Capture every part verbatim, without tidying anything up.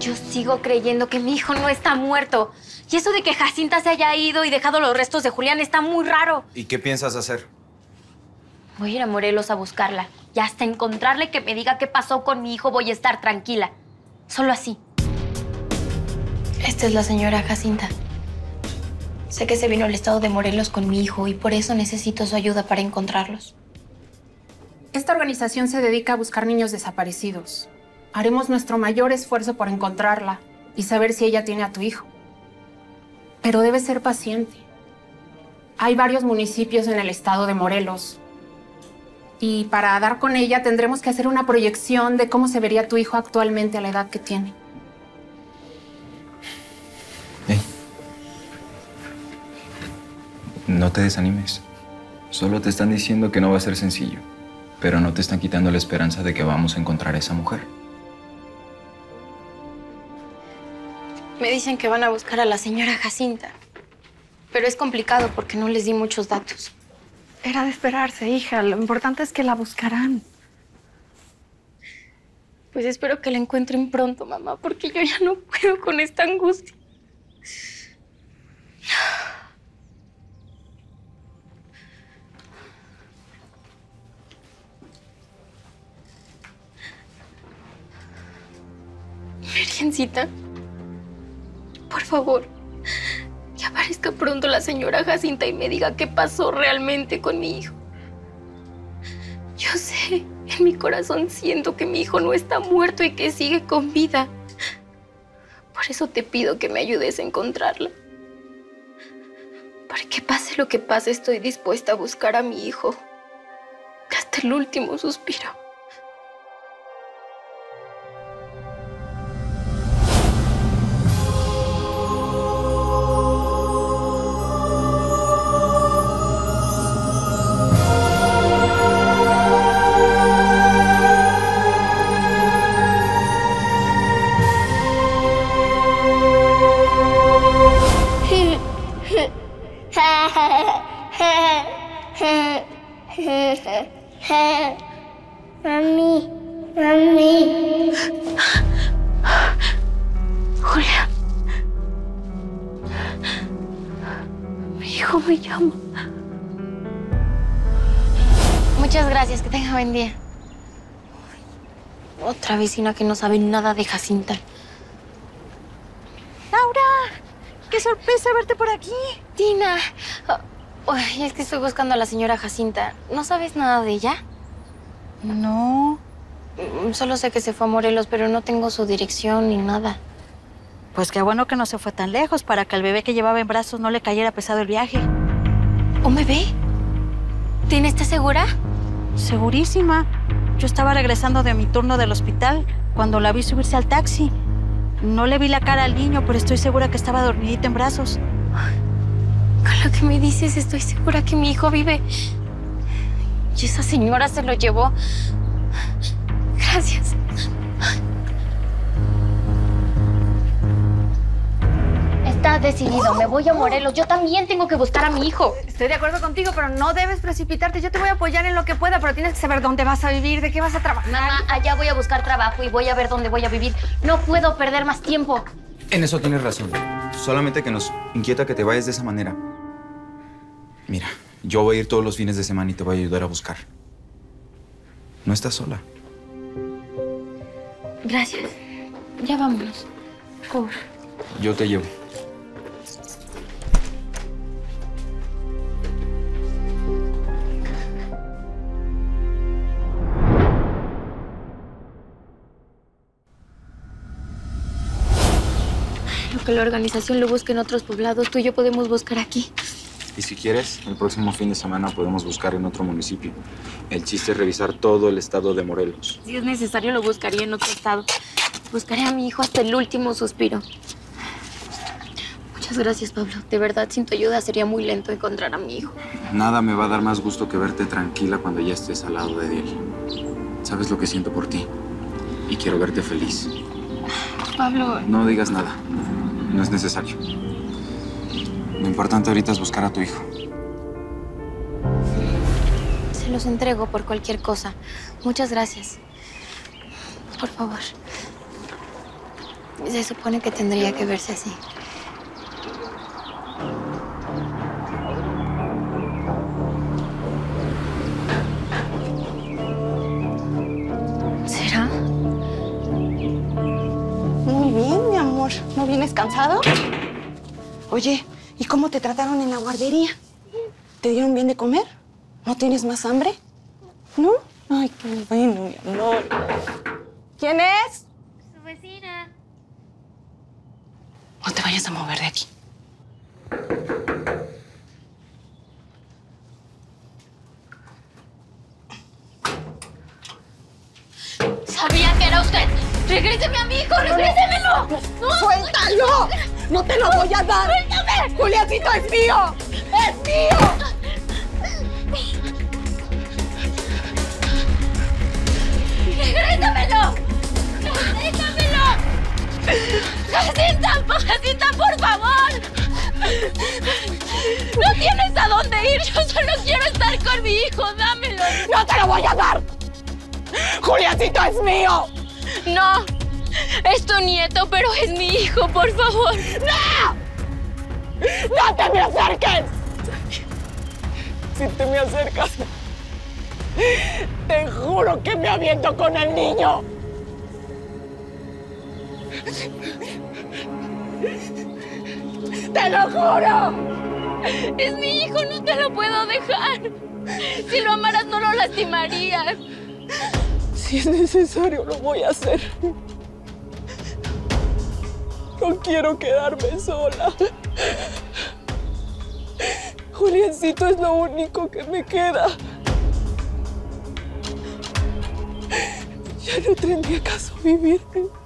Yo sigo creyendo que mi hijo no está muerto. Y eso de que Jacinta se haya ido y dejado los restos de Julián está muy raro. ¿Y qué piensas hacer? Voy a ir a Morelos a buscarla. Y hasta encontrarle que me diga qué pasó con mi hijo voy a estar tranquila. Solo así. Esta es la señora Jacinta. Sé que se vino al estado de Morelos con mi hijo y por eso necesito su ayuda para encontrarlos. Esta organización se dedica a buscar niños desaparecidos. Haremos nuestro mayor esfuerzo por encontrarla y saber si ella tiene a tu hijo. Pero debes ser paciente. Hay varios municipios en el estado de Morelos. Y para dar con ella tendremos que hacer una proyección de cómo se vería tu hijo actualmente a la edad que tiene. Hey. No te desanimes. Solo te están diciendo que no va a ser sencillo. Pero no te están quitando la esperanza de que vamos a encontrar a esa mujer. Me dicen que van a buscar a la señora Jacinta. Pero es complicado porque no les di muchos datos. Era de esperarse, hija. Lo importante es que la buscarán. Pues espero que la encuentren pronto, mamá, porque yo ya no puedo con esta angustia. Virgencita, por favor, que aparezca pronto la señora Jacinta y me diga qué pasó realmente con mi hijo. Yo sé, en mi corazón siento que mi hijo no está muerto y que sigue con vida. Por eso te pido que me ayudes a encontrarla. Porque pase lo que pase, estoy dispuesta a buscar a mi hijo hasta el último suspiro. Mami, mami. Julián. Mi hijo me llama. Muchas gracias, que tenga buen día. Otra vecina que no sabe nada de Jacinta. ¡Laura! ¡Qué sorpresa verte por aquí! Tina. Ay, es que estoy buscando a la señora Jacinta. ¿No sabes nada de ella? No. Solo sé que se fue a Morelos, pero no tengo su dirección ni nada. Pues qué bueno que no se fue tan lejos para que al bebé que llevaba en brazos no le cayera pesado el viaje. ¿Un bebé? ¿Tina, estás segura? Segurísima. Yo estaba regresando de mi turno del hospital cuando la vi subirse al taxi. No le vi la cara al niño, pero estoy segura que estaba dormidita en brazos. Con lo que me dices, estoy segura que mi hijo vive. Y esa señora se lo llevó. Gracias. Está decidido. Me voy a Morelos. Yo también tengo que buscar a mi hijo. Estoy de acuerdo contigo, pero no debes precipitarte. Yo te voy a apoyar en lo que pueda, pero tienes que saber dónde vas a vivir, de qué vas a trabajar. Mamá, allá voy a buscar trabajo y voy a ver dónde voy a vivir. No puedo perder más tiempo. En eso tienes razón. Solamente que nos inquieta que te vayas de esa manera. Mira, yo voy a ir todos los fines de semana y te voy a ayudar a buscar. No estás sola. Gracias. Ya vámonos. Por favor. Yo te llevo. Lo que la organización lo busque en otros poblados, tú y yo podemos buscar aquí. Y si quieres, el próximo fin de semana podemos buscar en otro municipio. El chiste es revisar todo el estado de Morelos. Si es necesario, lo buscaría en otro estado. Buscaré a mi hijo hasta el último suspiro. Muchas gracias, Pablo. De verdad, sin tu ayuda sería muy lento encontrar a mi hijo. Nada me va a dar más gusto que verte tranquila cuando ya estés al lado de él. Sabes lo que siento por ti. Y quiero verte feliz. Pablo... No digas nada. No es necesario. Lo importante ahorita es buscar a tu hijo. Se los entrego por cualquier cosa. Muchas gracias. Por favor. Se supone que tendría que verse así. ¿Será? Muy bien, mi amor. ¿No vienes cansado? Oye, ¿y cómo te trataron en la guardería? ¿Te dieron bien de comer? ¿No tienes más hambre? ¿No? Ay, qué bueno, mi amor. ¿Quién es? Su vecina. No te vayas a mover de aquí. Sabía que era usted. ¡Regréseme a mi hijo! ¡Regrésemelo! ¡No! ¡Suéltalo! ¡No te lo voy a dar! ¡Suéltame! ¡Juliancito es mío! ¡Es mío! ¡Regrésamelo! ¡Regrésamelo! ¡Jacinta! ¡Jacinta, por favor! No tienes a dónde ir. Yo solo quiero estar con mi hijo. ¡Dámelo! ¡No te lo voy a dar! ¡Juliancito es mío! No. Es tu nieto, pero es mi hijo, por favor. ¡No! ¡No te me acerques! Si te me acercas, te juro que me aviento con el niño. ¡Te lo juro! Es mi hijo, no te lo puedo dejar. Si lo amaras, no lo lastimarías. Si es necesario, lo voy a hacer. No quiero quedarme sola. Juliancito es lo único que me queda. Ya no tendría caso vivir.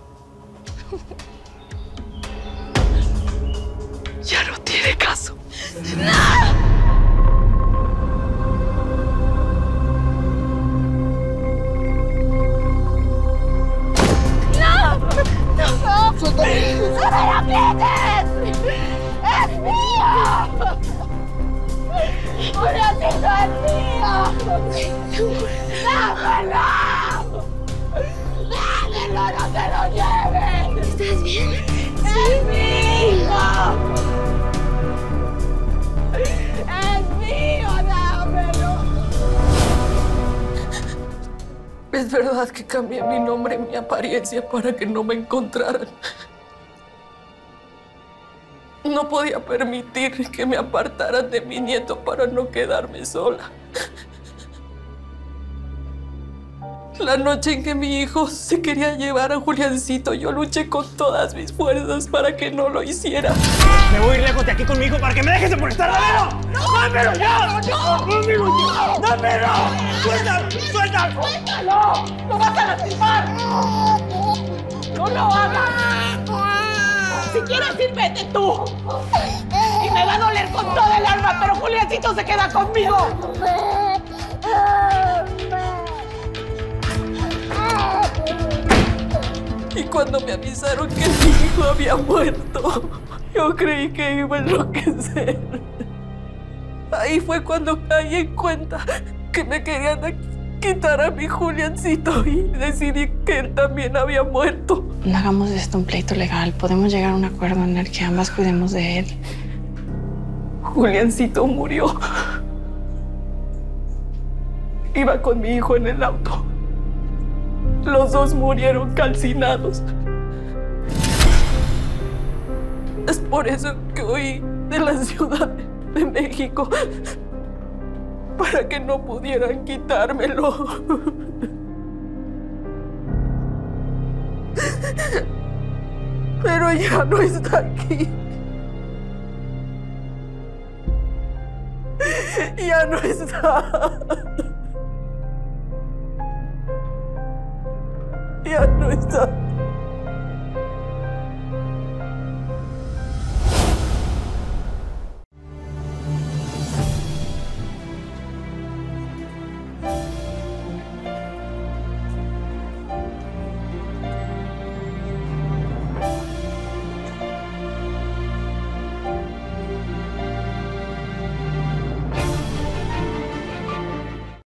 Ya no tiene caso. ¡No! ¡No me lo quites! ¡Es mío! ¡Juliancito es mío! ¡Dámelo! ¡Dámelo! ¡No te lo lleves! ¿Estás bien? ¡Es mío! ¡Es mío! ¡Dámelo! Es verdad que cambié mi nombre y mi apariencia para que no me encontraran. No podía permitir que me apartaran de mi nieto para no quedarme sola. La noche en que mi hijo se quería llevar a Juliancito, yo luché con todas mis fuerzas para que no lo hiciera. Me voy a ir lejos de aquí con mi hijo para que me dejes de molestar. ¡Dámelo! ¡No! ¡Dámelo ya! ¡No! ¡Dámelo ya! ¡Dámelo! ¡Suéltalo! ¡Suéltalo! ¡Suéltalo! ¡Lo vas a lastimar! ¡No lo hagas! Si quieres ir, vete tú. Y me va a doler con toda el alma, pero Juliancito se queda conmigo. Y cuando me avisaron que mi hijo había muerto, yo creí que iba a enloquecer. Ahí fue cuando caí en cuenta que me querían quitar a mi Juliancito y decidí que él también había muerto. No hagamos de esto un pleito legal. Podemos llegar a un acuerdo en el que ambas cuidemos de él. Juliancito murió. Iba con mi hijo en el auto. Los dos murieron calcinados. Es por eso que huí de la Ciudad de México, para que no pudieran quitármelo. Pero ya no está aquí. Ya no está. Ya no está.